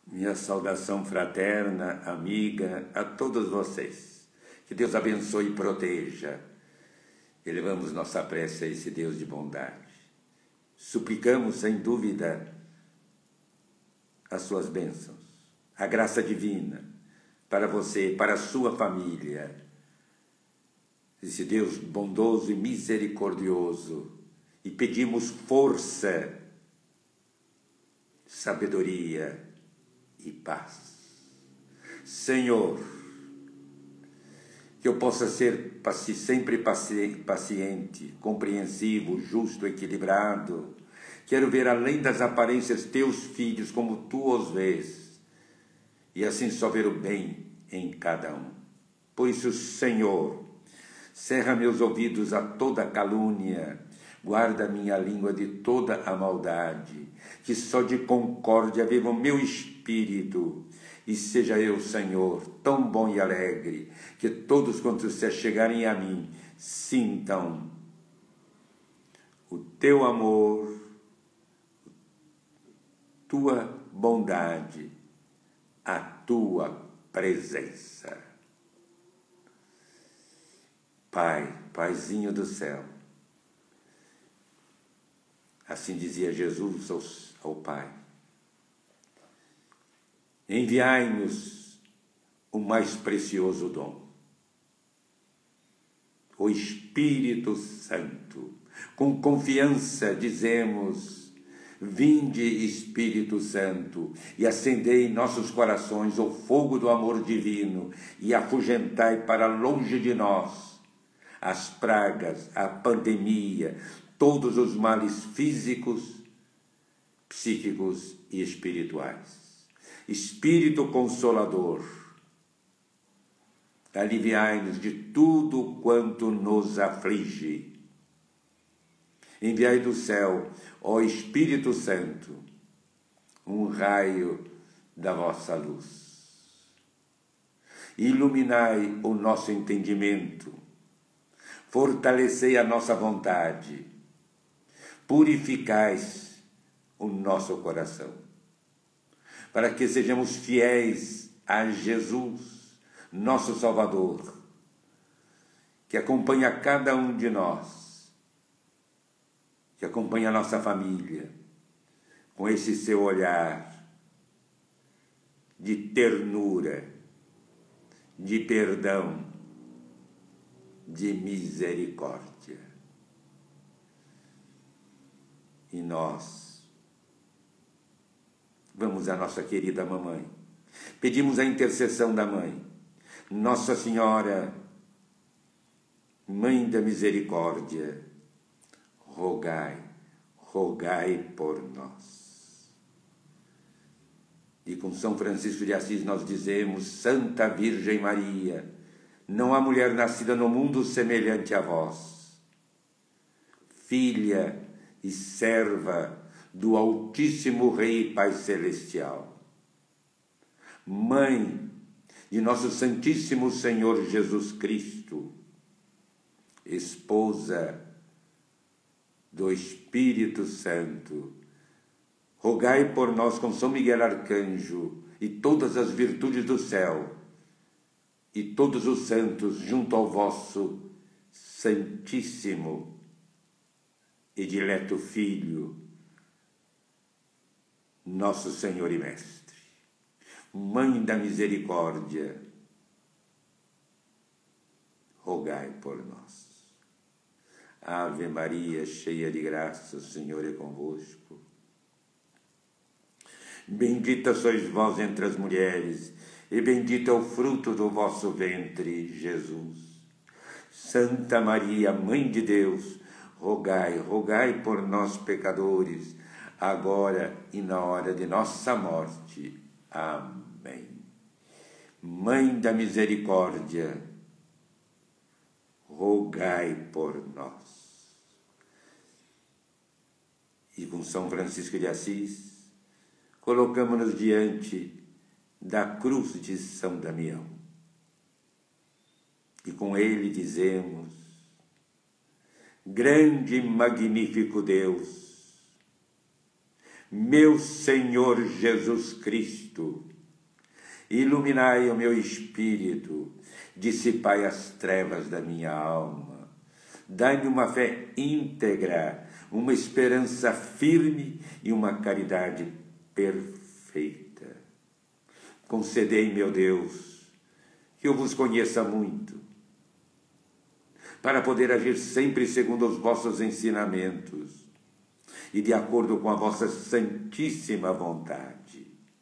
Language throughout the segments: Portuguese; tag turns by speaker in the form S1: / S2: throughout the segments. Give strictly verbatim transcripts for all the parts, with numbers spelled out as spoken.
S1: Minha saudação fraterna, amiga, a todos vocês. Que Deus abençoe e proteja. Elevamos nossa prece a esse Deus de bondade. Suplicamos, sem dúvida, as suas bênçãos, a graça divina para você, para a sua família. Esse Deus bondoso e misericordioso. E pedimos força, sabedoria e paz. Senhor, que eu possa ser paci sempre paci paciente, compreensivo, justo, equilibrado. Quero ver além das aparências teus filhos como tu os vês, e assim só ver o bem em cada um. Por isso, Senhor, cerra meus ouvidos a toda calúnia, guarda minha língua de toda a maldade, que só de concórdia viva o meu espírito, e seja eu, Senhor, tão bom e alegre, que todos quantos se chegarem a mim sintam o teu amor, tua bondade, a tua presença. Pai, Paizinho do céu, assim dizia Jesus ao, ao Pai, enviai-nos o mais precioso dom, o Espírito Santo. Com confiança dizemos, vinde Espírito Santo, e acendei em nossos corações o fogo do amor divino, e afugentai para longe de nós as pragas, a pandemia, todos os males físicos, psíquicos e espirituais. Espírito Consolador, aliviai-nos de tudo quanto nos aflige. Enviai do céu, ó Espírito Santo, um raio da vossa luz. Iluminai o nosso entendimento, fortalecei a nossa vontade, purificais o nosso coração, para que sejamos fiéis a Jesus, nosso Salvador, que acompanha cada um de nós, que acompanha a nossa família, com esse seu olhar de ternura, de perdão, de misericórdia. E nós vamos à nossa querida mamãe, pedimos a intercessão da mãe, Nossa Senhora, Mãe da Misericórdia, rogai, rogai por nós. E com São Francisco de Assis nós dizemos, Santa Virgem Maria, não há mulher nascida no mundo semelhante a vós, filha e serva do Altíssimo Rei Pai Celestial, mãe de nosso Santíssimo Senhor Jesus Cristo, esposa do Espírito Santo, rogai por nós com São Miguel Arcanjo e todas as virtudes do céu e todos os santos junto ao vosso Santíssimo e dileto Filho, nosso Senhor e Mestre, Mãe da Misericórdia, rogai por nós. Ave Maria, cheia de graça, o Senhor é convosco. Bendita sois vós entre as mulheres, e bendito é o fruto do vosso ventre, Jesus. Santa Maria, Mãe de Deus, rogai, rogai por nós, pecadores, agora e na hora de nossa morte. Amém. Mãe da Misericórdia, rogai por nós. E com São Francisco de Assis, colocamos-nos diante da cruz de São Damião. E com ele dizemos, grande e magnífico Deus, Meu Senhor Jesus Cristo, iluminai o meu espírito, dissipai as trevas da minha alma, dai-me uma fé íntegra, uma esperança firme e uma caridade perfeita. Concedei, meu Deus, que eu vos conheça muito, para poder agir sempre segundo os vossos ensinamentos e de acordo com a vossa santíssima vontade.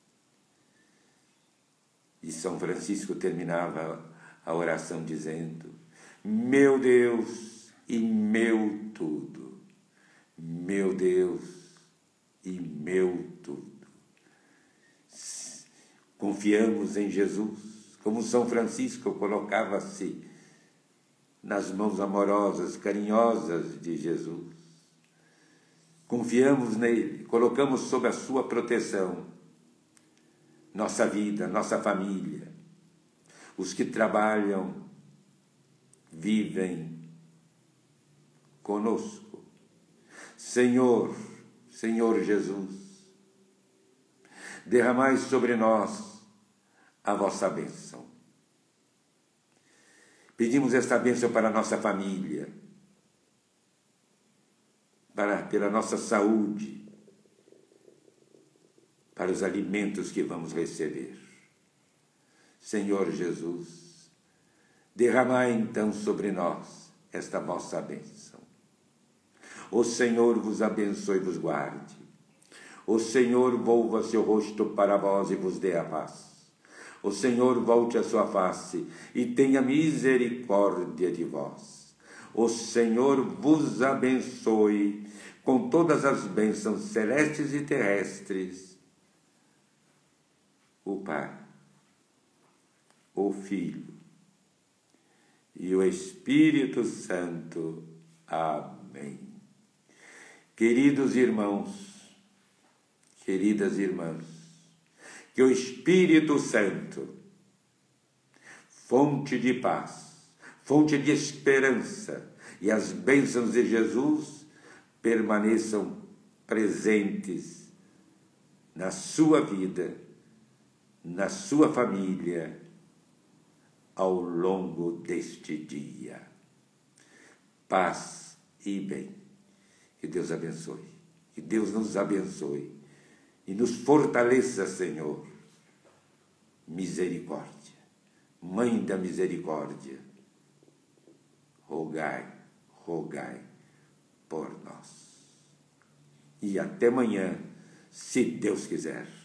S1: E São Francisco terminava a oração dizendo: meu Deus e meu tudo, meu Deus e meu tudo. Confiamos em Jesus, como São Francisco colocava-se nas mãos amorosas, carinhosas de Jesus. Confiamos nele, colocamos sob a sua proteção nossa vida, nossa família, os que trabalham, vivem conosco. Senhor, Senhor Jesus, derramai sobre nós a vossa bênção. Pedimos esta bênção para a nossa família, para, pela nossa saúde, para os alimentos que vamos receber. Senhor Jesus, derramai então sobre nós esta vossa bênção. O Senhor vos abençoe e vos guarde. O Senhor volva seu rosto para vós e vos dê a paz. O Senhor volte a sua face e tenha misericórdia de vós. O Senhor vos abençoe com todas as bênçãos celestes e terrestres. O Pai, o Filho e o Espírito Santo. Amém. Queridos irmãos, queridas irmãs, que o Espírito Santo, fonte de paz, fonte de esperança e as bênçãos de Jesus permaneçam presentes na sua vida, na sua família, ao longo deste dia. Paz e bem. Que Deus abençoe. Que Deus nos abençoe e nos fortaleça, Senhor. Misericórdia. Mãe da misericórdia, rogai, rogai por nós. E até amanhã, se Deus quiser.